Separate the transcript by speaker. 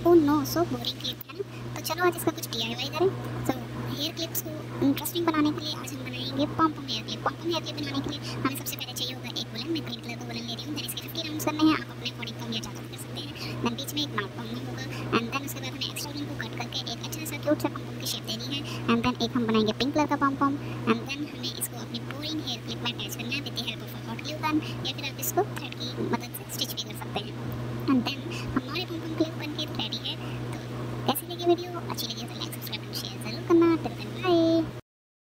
Speaker 1: ओह no, so boring clip है ना। तो चलो आज इसका कुछ DIY करें। तो हेयर क्लिप्स को इंटरेस्टिंग बनाने के लिए आज हम बनाएंगे pom pom hair clip. Pom pom hair clip बनाने के लिए हमें सबसे पहले चाहिए होगा एक वुलन। मैं ग्रीन कलर का वुलन ले रही हूँ। देन इसके 50 राउंड्स करने हैं। आप अपने अकॉर्डिंग कम या ज़्यादा कर सकते हैं। देन बीच में एक माउथ पॉम होगा एंड देन उसके बाद हमें एक्स्ट्रा वुलन को कट करके एक अच्छा सा क्यूट सा पॉम पॉम की शेप देनी है। एंड देन एक हम बनाएंगे पिंक कलर का पॉम पॉम एंड देन हमें इसको अपनी बोरिंग हेयर क्लिप में अटैच करना है with the help of a hot glue gun या फिर